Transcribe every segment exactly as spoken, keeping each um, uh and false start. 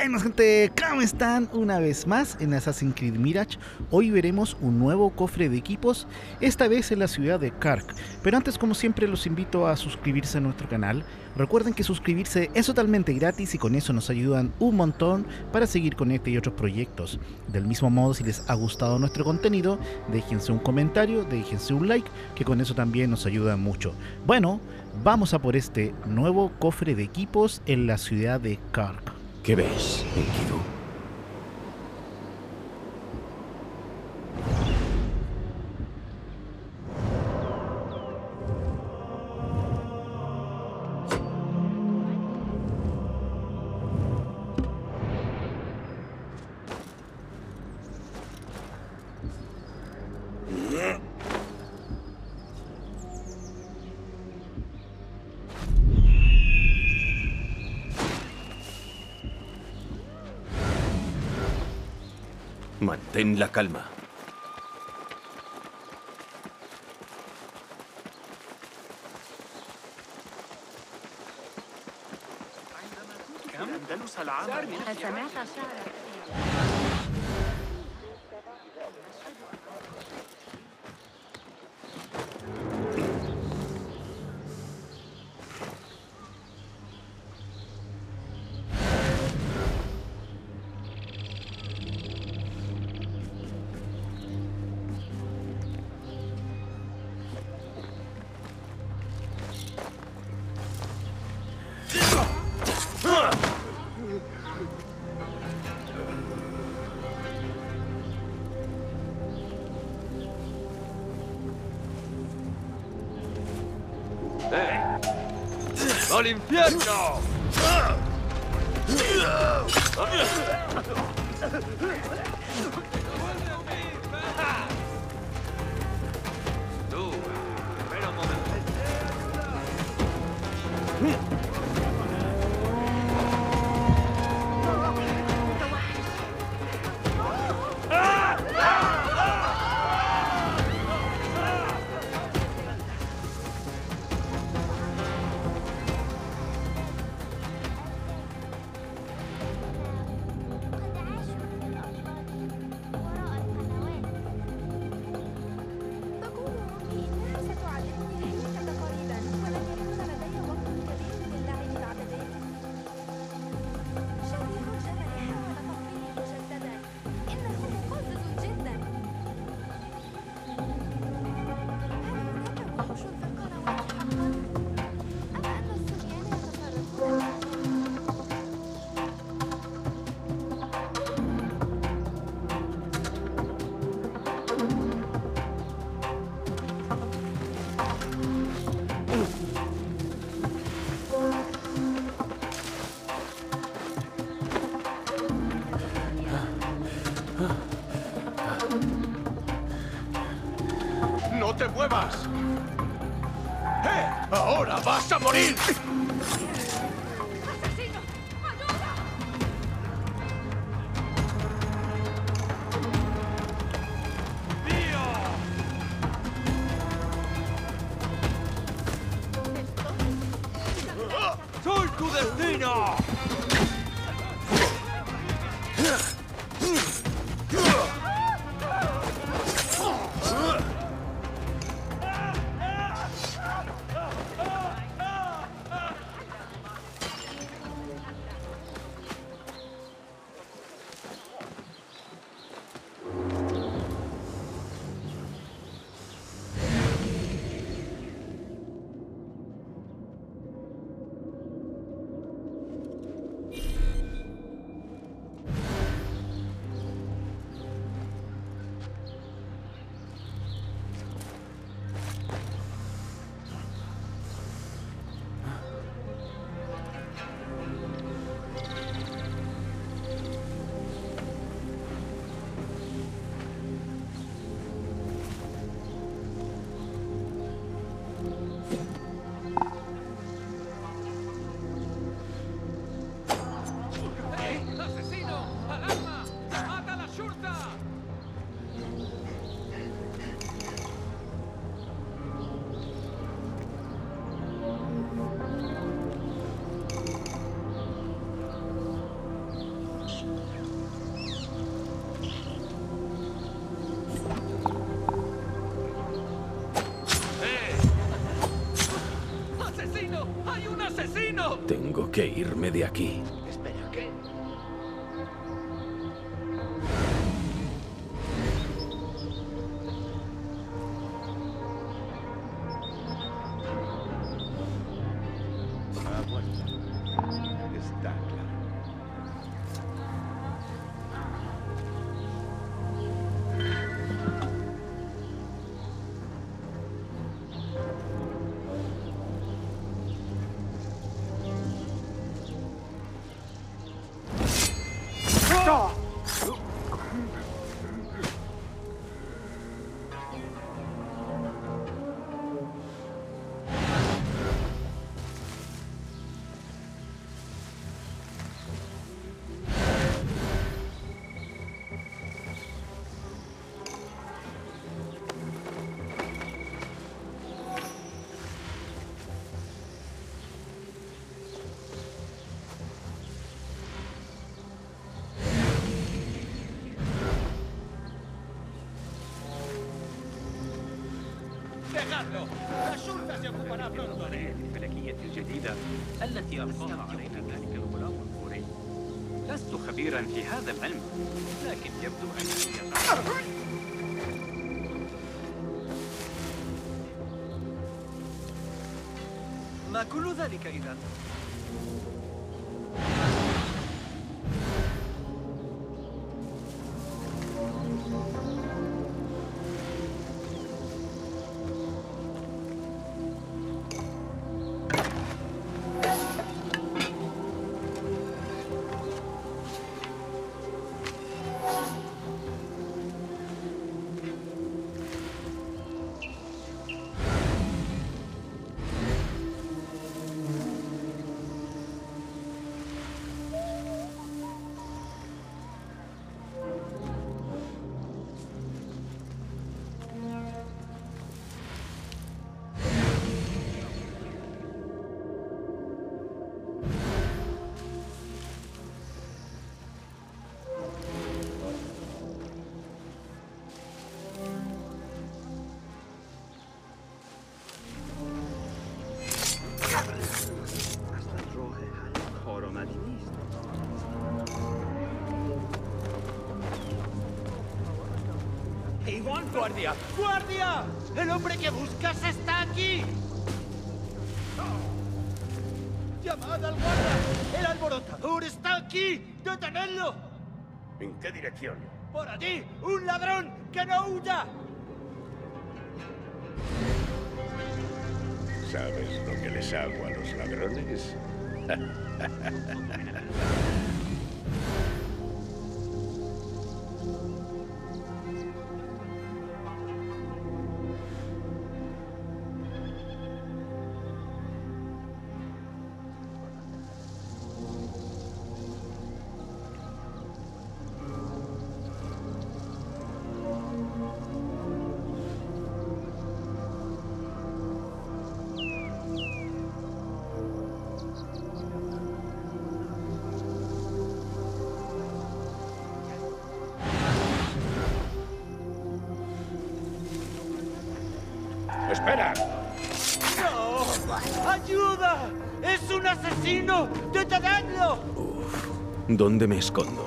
Buenas gente, ¿cómo están? Una vez más en Assassin's Creed Mirage. Hoy veremos un nuevo cofre de equipos, esta vez en la ciudad de Kark. Pero antes, como siempre, los invito a suscribirse a nuestro canal. Recuerden que suscribirse es totalmente gratis y con eso nos ayudan un montón para seguir con este y otros proyectos. Del mismo modo, si les ha gustado nuestro contenido, déjense un comentario, déjense un like, que con eso también nos ayuda mucho. Bueno, vamos a por este nuevo cofre de equipos en la ciudad de Kark. ¿Qué ves, Enkidu? Mantén la calma. ¡Al infierno! Tú, espera un momento. ¡No te muevas! ¡Eh! ¡Ahora vas a morir! ¡Asesino! ¡Ayuda! ¡Soy tu destino! ¡No! Tengo que irme de aquí. Espera, ¿qué? Ha muerto. Está claro. ¡Dejadlo! ¡La Shurta se ocupará pronto de él! الفلكية الجديدة التي ألقاها علينا ذلك الغلام الكوري. لست خبيرا في هذا العلم، لكن يبدو أنني يقع. ما كل ذلك إذا؟ ¡Iván! ¡Guardia! ¡Guardia! ¡El hombre que buscas está aquí! ¡Llamad al guardia! ¡El alborotador está aquí! ¡Detenedlo! ¿En qué dirección? ¡Por allí! ¡Un ladrón! ¡Que no huya! ¿Sabes lo que les hago a los ladrones? ¡Espera! ¡No! ¡Ayuda! ¡Es un asesino! ¡Detenedlo! Uf, ¿dónde me escondo?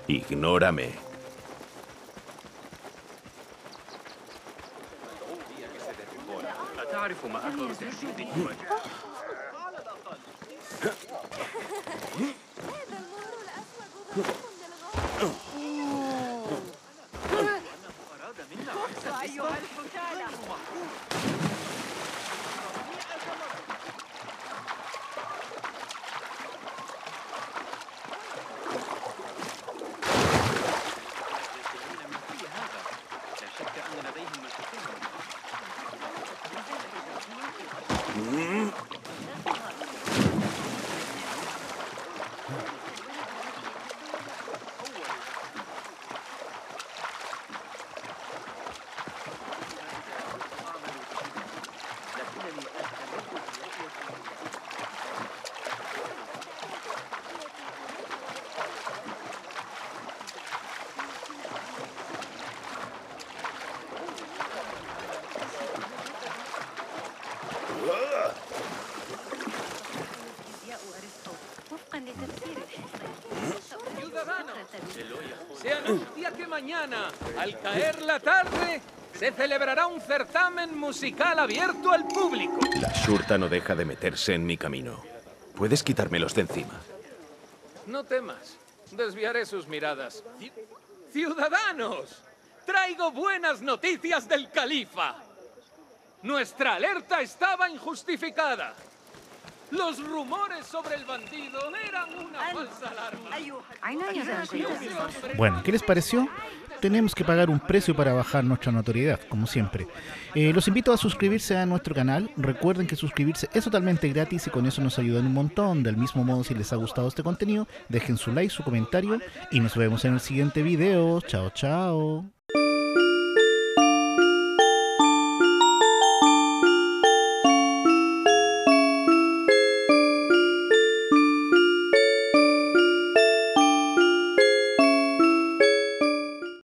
Ignórame. أتعرف ما أخذ تهديدي؟ أراد منا عكس أيها الفتالة. لا شك أن لديهم الكثير. Se anuncia que mañana, al caer la tarde, se celebrará un certamen musical abierto al público. La Shurta no deja de meterse en mi camino. Puedes quitármelos de encima. No temas, desviaré sus miradas. Ci- ¡Ciudadanos! Traigo buenas noticias del califa. Nuestra alerta estaba injustificada. Los rumores sobre el bandido eran una falsa alarma. Bueno, ¿qué les pareció? Tenemos que pagar un precio para bajar nuestra notoriedad, como siempre. Eh, los invito a suscribirse a nuestro canal. Recuerden que suscribirse es totalmente gratis y con eso nos ayudan un montón. Del mismo modo, si les ha gustado este contenido, dejen su like, su comentario y nos vemos en el siguiente video. Chao, chao.